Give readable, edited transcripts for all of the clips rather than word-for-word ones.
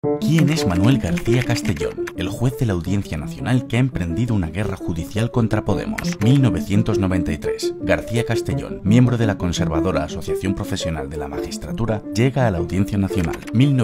¿Quién es Manuel García Castellón, el juez de la Audiencia Nacional que ha emprendido una guerra judicial contra Podemos? 1993. García Castellón, miembro de la conservadora Asociación Profesional de la Magistratura, llega a la Audiencia Nacional.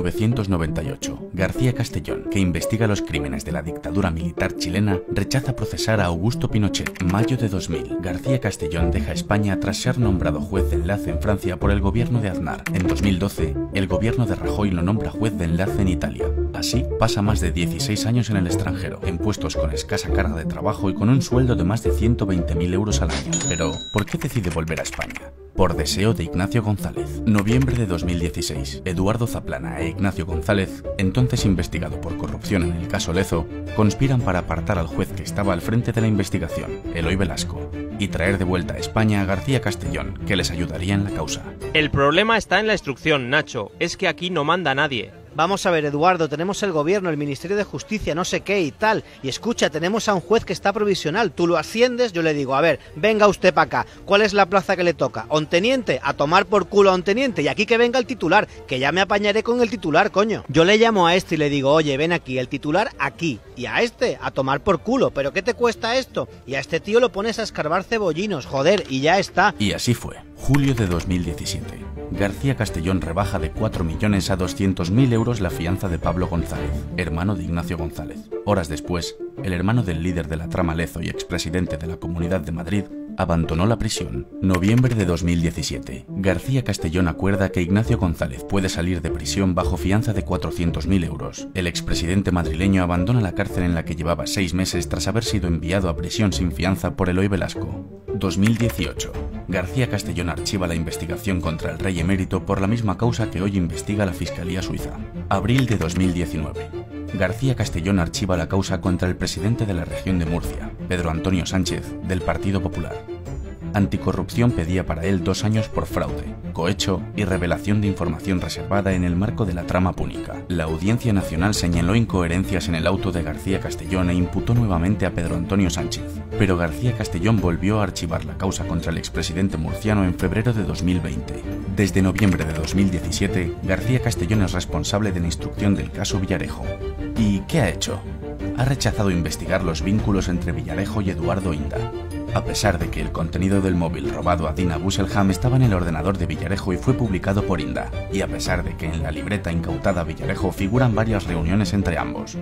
1998. García Castellón, que investiga los crímenes de la dictadura militar chilena, rechaza procesar a Augusto Pinochet. Mayo de 2000. García Castellón deja España tras ser nombrado juez de enlace en Francia por el gobierno de Aznar. En 2012, el gobierno de Rajoy lo nombra juez de enlace en Italia. Así, pasa más de 16 años en el extranjero, en puestos con escasa carga de trabajo y con un sueldo de más de 120.000 euros al año. Pero, ¿por qué decide volver a España? Por deseo de Ignacio González. Noviembre de 2016. Eduardo Zaplana e Ignacio González, entonces investigado por corrupción en el caso Lezo, conspiran para apartar al juez que estaba al frente de la investigación, Eloy Velasco, y traer de vuelta a España a García Castellón, que les ayudaría en la causa. El problema está en la instrucción, Nacho. Es que aquí no manda nadie. Vamos a ver, Eduardo, tenemos el gobierno, el Ministerio de Justicia, no sé qué y tal. Y escucha, tenemos a un juez que está provisional. Tú lo asciendes, yo le digo, a ver, venga usted para acá. ¿Cuál es la plaza que le toca? ¿Onteniente? A tomar por culo a onteniente. Y aquí que venga el titular, que ya me apañaré con el titular, coño. Yo le llamo a este y le digo, oye, ven aquí, el titular aquí. Y a este, a tomar por culo. ¿Pero qué te cuesta esto? Y a este tío lo pones a escarbar cebollinos, joder, y ya está. Y así fue. Julio de 2017. García Castellón rebaja de 4 millones a 200.000 euros la fianza de Pablo González, hermano de Ignacio González. Horas después, el hermano del líder de la trama Lezo y expresidente de la Comunidad de Madrid abandonó la prisión. Noviembre de 2017. García Castellón acuerda que Ignacio González puede salir de prisión bajo fianza de 400.000 euros. El expresidente madrileño abandona la cárcel en la que llevaba 6 meses tras haber sido enviado a prisión sin fianza por Eloy Velasco. 2018. García Castellón archiva la investigación contra el rey emérito por la misma causa que hoy investiga la Fiscalía Suiza. Abril de 2019. García Castellón archiva la causa contra el presidente de la región de Murcia, Pedro Antonio Sánchez, del Partido Popular. Anticorrupción pedía para él 2 años por fraude, cohecho y revelación de información reservada en el marco de la trama púnica. La Audiencia Nacional señaló incoherencias en el auto de García Castellón e imputó nuevamente a Pedro Antonio Sánchez. Pero García Castellón volvió a archivar la causa contra el expresidente murciano en febrero de 2020. Desde noviembre de 2017, García Castellón es responsable de la instrucción del caso Villarejo. ¿Y qué ha hecho? Ha rechazado investigar los vínculos entre Villarejo y Eduardo Inda. A pesar de que el contenido del móvil robado a Dina Busselham estaba en el ordenador de Villarejo y fue publicado por Inda, y a pesar de que en la libreta incautada a Villarejo figuran varias reuniones entre ambos.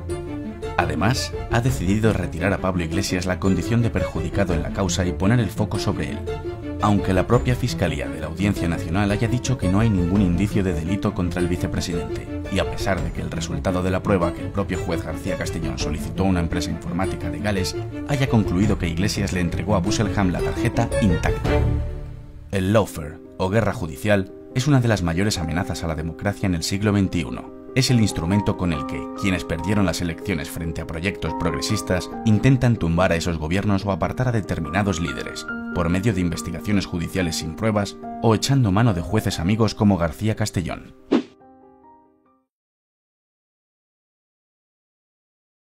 Además, ha decidido retirar a Pablo Iglesias la condición de perjudicado en la causa y poner el foco sobre él. Aunque la propia Fiscalía de la Audiencia Nacional haya dicho que no hay ningún indicio de delito contra el vicepresidente, y a pesar de que el resultado de la prueba que el propio juez García Castellón solicitó a una empresa informática de Gales haya concluido que Iglesias le entregó a Busselham la tarjeta intacta. El lawfare, o guerra judicial, es una de las mayores amenazas a la democracia en el siglo XXI. Es el instrumento con el que quienes perdieron las elecciones frente a proyectos progresistas intentan tumbar a esos gobiernos o apartar a determinados líderes, por medio de investigaciones judiciales sin pruebas o echando mano de jueces amigos como García Castellón.